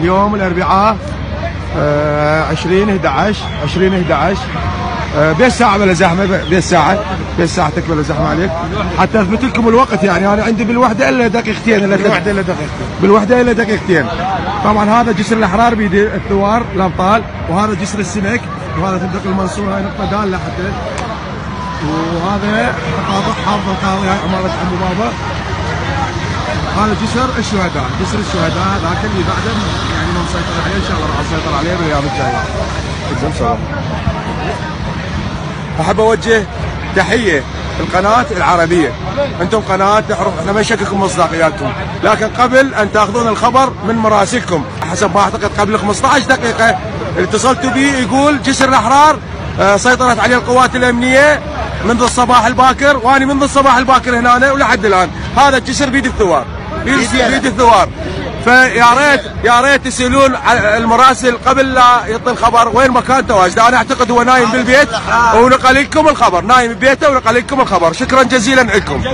يوم الاربعاء 20/11 بين ساعة بلا زحمة، بين ساعة تكمل زحمة عليك حتى اثبت لكم الوقت. يعني انا عندي بالوحدة الا دقيقتين، بالوحدة الا دقيقتين. طبعا هذا جسر الاحرار بيد الثوار الابطال، وهذا جسر السمك، وهذا فندق المنصور، هاي نقطة دالة حتى، وهذا حافظ القاضي، هاي عمارة ابو بابا. هذا جسر الشهداء، ذاك اللي بعده يعني ما مسيطر عليه، ان شاء الله راح نسيطر عليه بالايام الجايه. احب اوجه تحيه القناه العربيه، انتم قناه احنا ما نشككم مصداقياتكم، لكن قبل ان تاخذون الخبر من مراسلكم حسب ما اعتقد قبل 15 دقيقه اللي اتصلتوا به يقول جسر الاحرار سيطرت عليه القوات الامنيه منذ الصباح الباكر، وانا منذ الصباح الباكر هنا ولحد الان. هذا الجسر بيد الثوار، بيد الثوار. فيا ريت يسالون المراسل قبل لا يعطي الخبر وين مكان تواجده. انا اعتقد هو نايم بالبيت ونقل لكم الخبر، نايم ببيته ونقل لكم الخبر. شكرا جزيلا لكم.